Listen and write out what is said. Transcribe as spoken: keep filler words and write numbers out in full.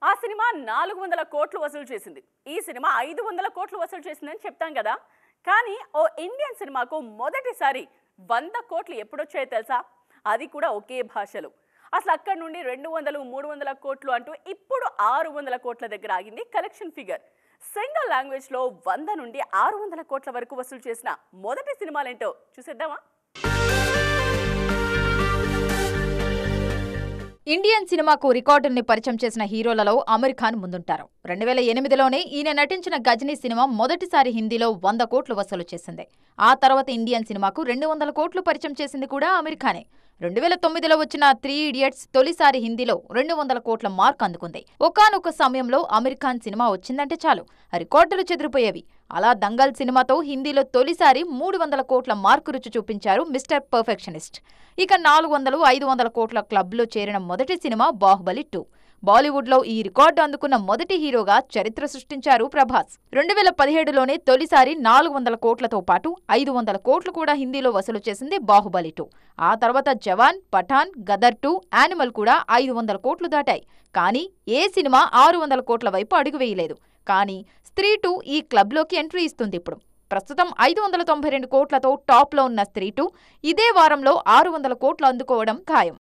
ఆ సినిమా నాలుగు వందల కోట్లు వసూలు చేసింది. ఈ సినిమా ఐదు వందల కోట్లు వసూలు చేసిందని చెప్తాం కదా. కానీ ఓ ఇండియన్ సినిమాకు మొదటిసారి వంద కోట్లు ఎప్పుడొచ్చాయో తెలుసా? అది కూడా ఒకే భాషలో. అసలు అక్కడ నుండి రెండు వందలు మూడు వందల కోట్లు అంటూ ఇప్పుడు ఆరు వందల కోట్ల దగ్గర ఆగింది కలెక్షన్ ఫిగర్. సింగిల్ లాంగ్వేజ్ లో వంద నుండి ఆరు వందల కోట్ల వరకు వసూలు చేసిన మొదటి సినిమాలేంటో చూసేద్దామా? ఇండియన్ సినిమాకు రికార్డుల్ని పరిచయం చేసిన హీరోలలో అమీర్ ఖాన్ ముందుంటారు. రెండు వేల ఎనిమిదిలోనే ఈయన నటించిన గజనీ సినిమా మొదటిసారి హిందీలో వంద కోట్లు వసూలు చేసింది. ఆ తర్వాత ఇండియన్ సినిమాకు రెండు వందల కోట్లు పరిచయం చేసింది కూడా అమీర్ ఖానే. రెండు వేల తొమ్మిదిలో వచ్చిన త్రీ ఇడియట్స్ తొలిసారి హిందీలో రెండు వందల కోట్ల మార్క్ అందుకుంది. ఒకానొక సమయంలో అమీర్ ఖాన్ సినిమా వచ్చిందంటే చాలు రికార్డులు చెదిరిపోయేవి. అలా దంగల్ సినిమాతో హిందీలో తొలిసారి మూడు వందల కోట్ల మార్కు రుచి చూపించారు మిస్టర్ పర్ఫెక్షనిస్ట్. ఇక నాలుగు వందలు ఐదు వందల కోట్ల క్లబ్లో చేరిన మొదటి సినిమా బాహుబలి టూ. బాలీవుడ్లో ఈ రికార్డు అందుకున్న మొదటి హీరోగా చరిత్ర సృష్టించారు ప్రభాస్. రెండు వేల పదిహేడులోనే తొలిసారి నాలుగు వందల కోట్లతో పాటు ఐదు వందల కోట్లు కూడా హిందీలో వసూలు చేసింది బాహుబలి టూ. ఆ తర్వాత జవాన్, పఠాన్, గదర్ టూ, యానిమల్ కూడా ఐదు వందల కోట్లు దాటాయి. కానీ ఏ సినిమా ఆరు వందల కోట్ల వైపు అడుగు వేయలేదు. కానీ స్త్రీ టూ ఈ క్లబ్లోకి ఎంట్రీ ఇస్తుంది. ఇప్పుడు ప్రస్తుతం ఐదు వందల తొంభై రెండు కోట్లతో టాప్లో ఉన్న స్త్రీ టూ ఇదే వారంలో ఆరు వందల కోట్లు అందుకోవడం ఖాయం.